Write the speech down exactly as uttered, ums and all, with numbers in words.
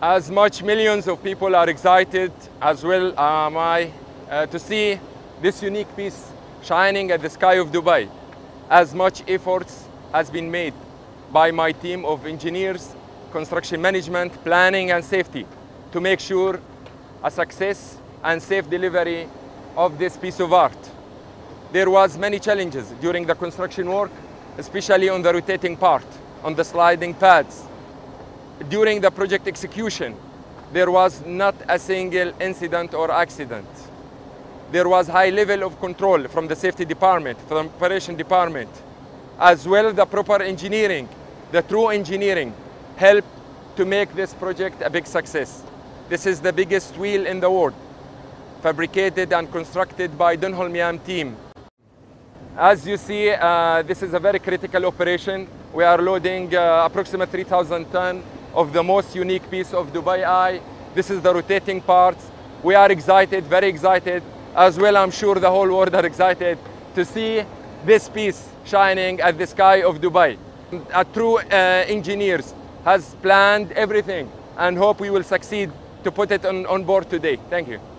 As much millions of people are excited, as well am I, uh, to see this unique piece shining at the sky of Dubai. As much efforts has been made by my team of engineers, construction management, planning and safety to make sure a success and safe delivery of this piece of art. There was many challenges during the construction work, especially on the rotating part, on the sliding pads. During the project execution, there was not a single incident or accident. There was high level of control from the safety department, from the operation department, as well the proper engineering, the true engineering helped to make this project a big success. This is the biggest wheel in the world, fabricated and constructed by Denholm YAM team. As you see, uh, this is a very critical operation. We are loading uh, approximately three thousand tons of the most unique piece of Dubai Eye. This is the rotating parts. We are excited, very excited. As well, I'm sure the whole world are excited to see this piece shining at the sky of Dubai. A true uh, engineers has planned everything and hope we will succeed to put it on, on board today. Thank you.